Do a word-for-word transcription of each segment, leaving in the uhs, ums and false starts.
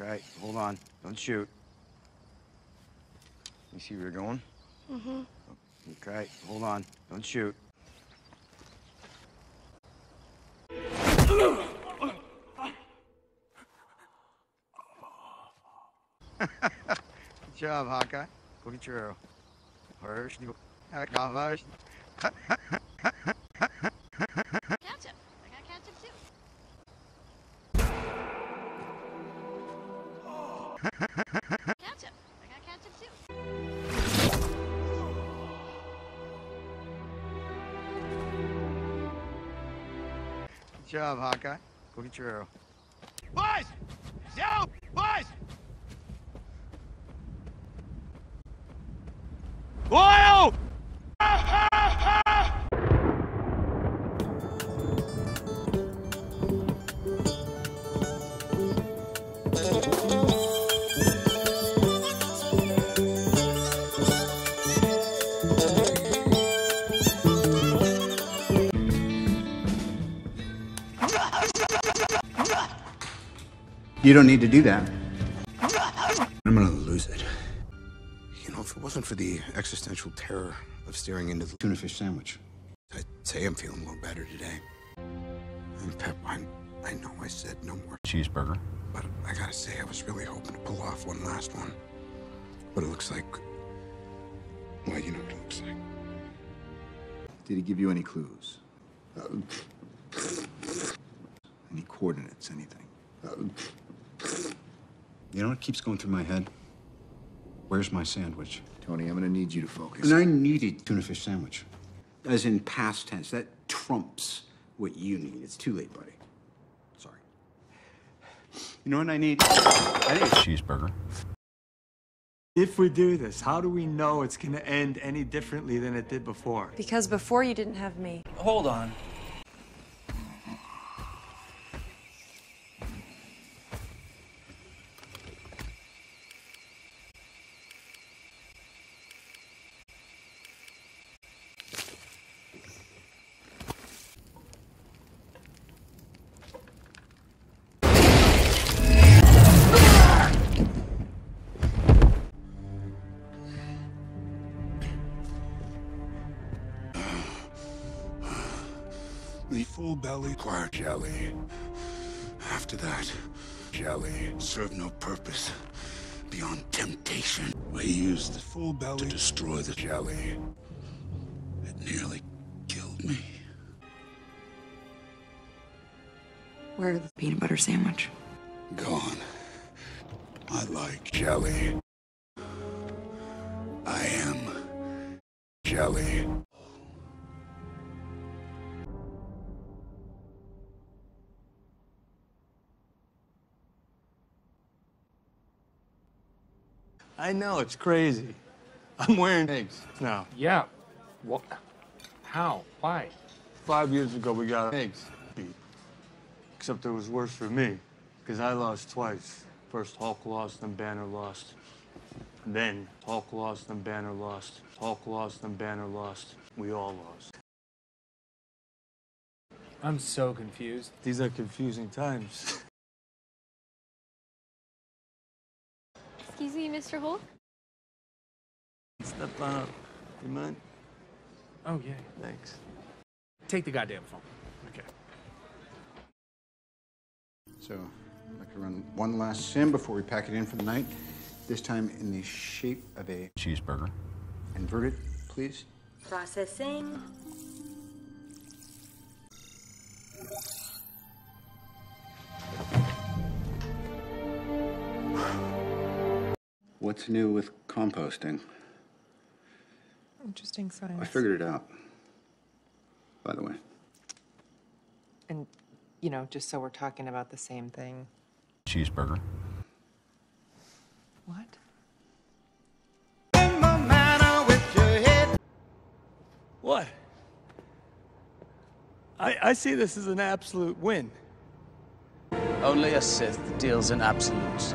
Okay, hold on. Don't shoot. You see where you're going? Mm-hmm. Okay, hold on. Don't shoot. Good job, Hawkeye. Go get your arrow. First, you go. First. Ketchup. I got ketchup too. Ketchup. I got ketchup too. Good job, Hawkeye. Go get your arrow. Boys! Down! Boys! Oil! You don't need to do that. I'm gonna lose it. You know, if it wasn't for the existential terror of staring into the Tuna fish sandwich. I'd say I'm feeling a little better today. And Pep, I'm, I know I said no more Cheeseburger. but I gotta say, I was really hoping to pull off one last one. But it looks like, well, you know what it looks like. Did he give you any clues? Uh, any coordinates, anything? Uh, you know what keeps going through my head? Where's my sandwich? Tony, I'm gonna need you to focus. And I needed tuna fish sandwich. As in past tense. That trumps what you need. It's too late, buddy. Sorry. You know what I need? I need a cheeseburger. If we do this, how do we know it's gonna end any differently than it did before? Because before you didn't have me. Hold on. The full belly require jelly. After that, jelly served no purpose beyond temptation. I used the full belly to destroy the jelly. It nearly killed me. Where's the peanut butter sandwich? Gone. I like jelly. I am jelly. I know, it's crazy. I'm wearing eggs now. Yeah. What? How? Why? Five years ago, we got eggs beat. Except it was worse for me, because I lost twice. First, Hulk lost, then Banner lost. Then, Hulk lost, then Banner lost. Hulk lost, then Banner lost. We all lost. I'm so confused. These are confusing times. Excuse me, Mister Hulk? Step on up. You mind? Oh, yeah. Thanks. Take the goddamn phone. Okay. So, I'd like to run one last sim before we pack it in for the night. This time in the shape of a cheeseburger. Invert it, please. Processing. What's new with composting? Interesting science. I figured it out, by the way. And, you know, just so we're talking about the same thing. Cheeseburger. What? What? I, I see this as an absolute win. Only a Sith deals in absolutes.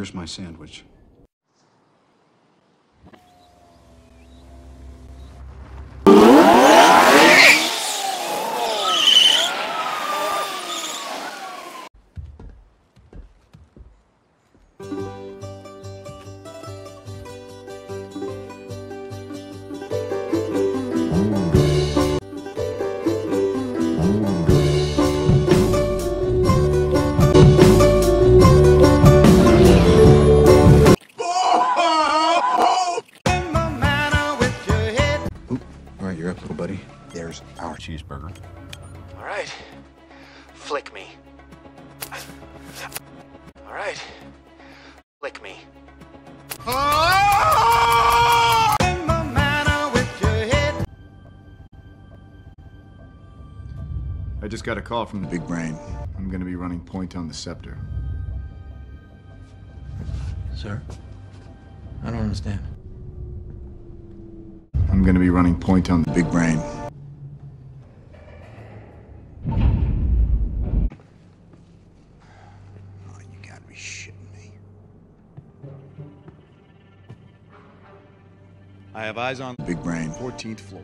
Where's my sandwich? All right, you're up, little buddy. There's our cheeseburger. All right. Flick me. All right. Flick me. I just got a call from the big brain. I'm gonna be running point on the scepter. Sir? I don't understand. I'm gonna be running point on the big brain. Oh, you gotta be shitting me. I have eyes on the big brain. fourteenth floor.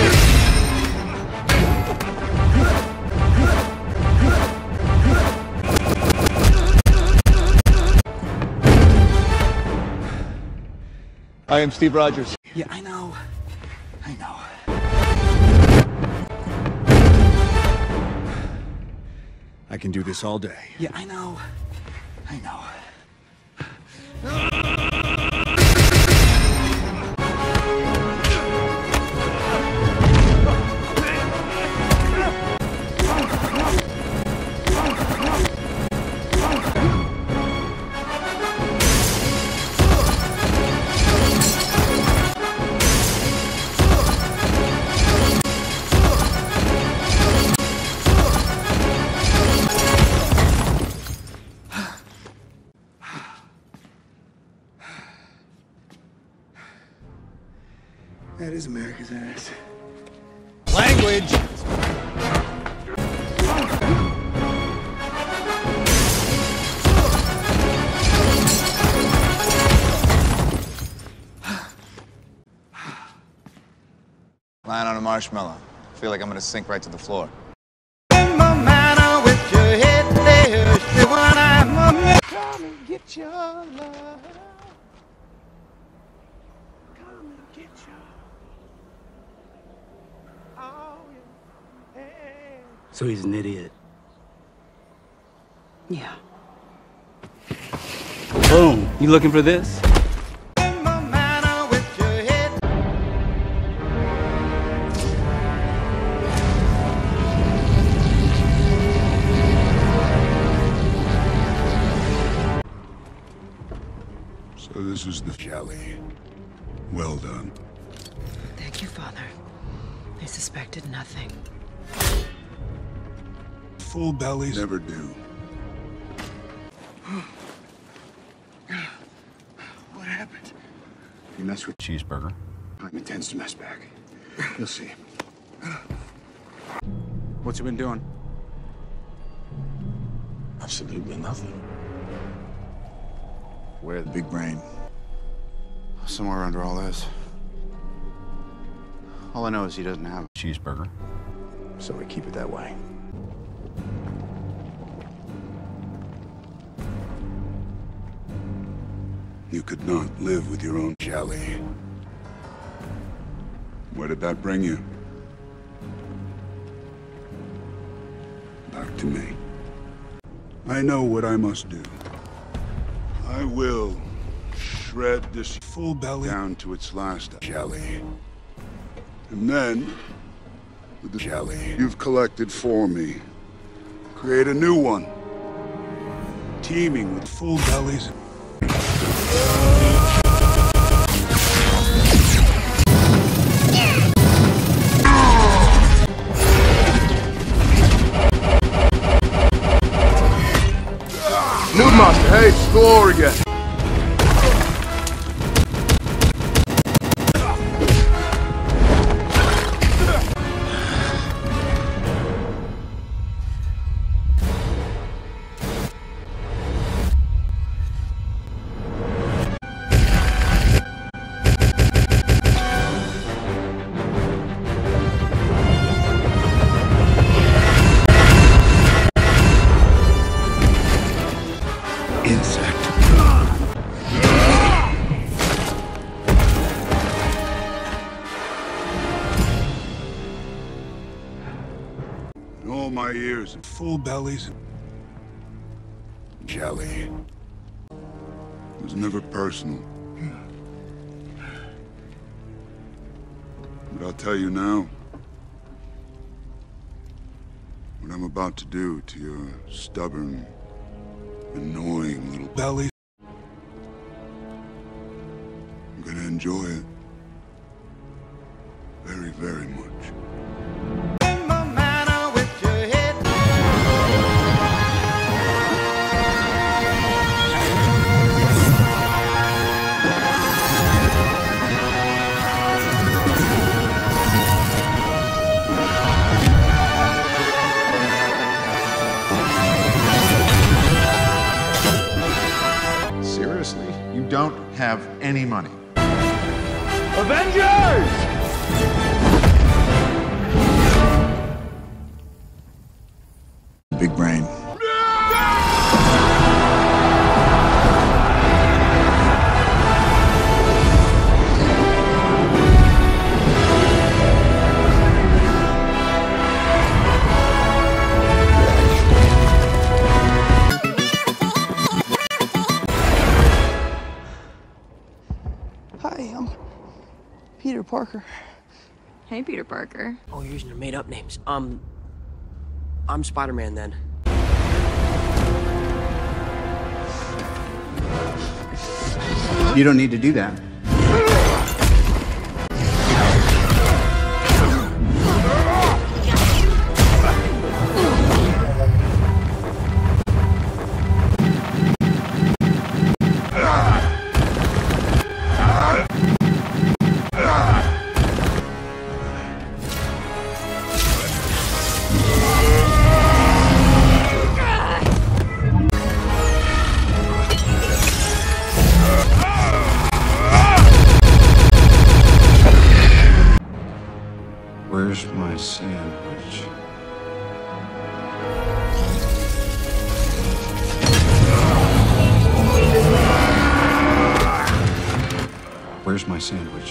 I am Steve Rogers. Yeah, I know. I know. I can do this all day. Yeah, I know. I know. That is America's ass. Language! Lying on a marshmallow. I feel like I'm gonna sink right to the floor. Come and get your love. Come and get your. Oh, yeah. Hey. So he's an idiot. Yeah. Boom. You looking for this? So this is the jelly. Well done. Thank you, Father. I suspected nothing. Full bellies never do. What happened? You mess with cheeseburger. I'm intends to mess back. You'll see. What's he been doing? Absolutely nothing. Where the big brain? Somewhere under all this. All I know is he doesn't have a cheeseburger. So we keep it that way. You could not live with your own jelly. Where did that bring you? Back to me. I know what I must do. I will shred this full belly down to its last jelly. And then, with the jelly you've collected for me, create a new one, teeming with full bellies. Nude monster, hey, school over again. my ears and full bellies. Jelly. It was never personal. But I'll tell you now, what I'm about to do to your stubborn, annoying little belly, I'm gonna enjoy it very, very much. Seriously? You don't have any money. Avengers! Big brain. Hi, I'm Peter Parker. Hey, Peter Parker. Oh, you're using your made-up names. Um, I'm Spider-Man then. You don't need to do that. Where's my sandwich? Where's my sandwich?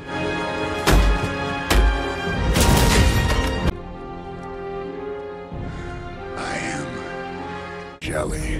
I am Jelly.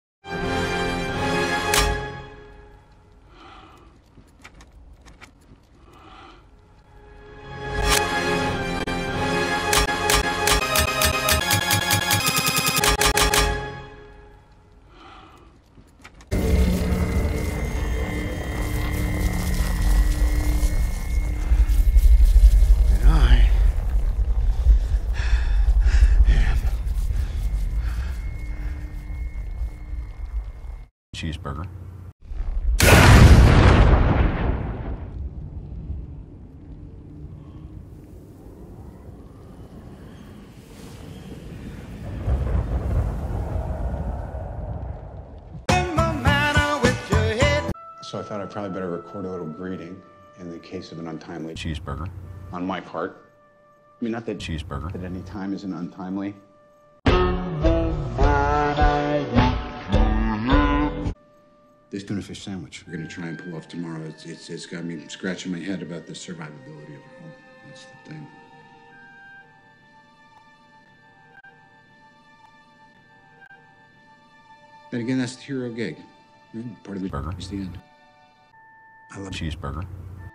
Cheeseburger. So I thought I'd probably better record a little greeting in the case of an untimely Cheeseburger. on my part. I mean, not that Cheeseburger. at any time isn't untimely. This tuna fish sandwich we're gonna try and pull off tomorrow. It's, it's, it's got me scratching my head about the survivability of it all. That's the thing. Then again, that's the hero gig. Right? Part of the Burger. is the end. I love Cheeseburger.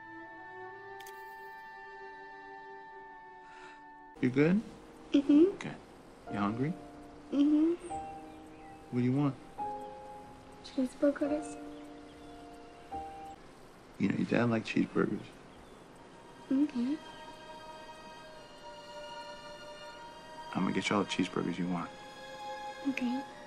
You good? Mm-hmm. Okay. You hungry? Mm-hmm. What do you want? Cheeseburgers. You know, your dad liked cheeseburgers. Okay. I'm gonna get you all the cheeseburgers you want. Okay.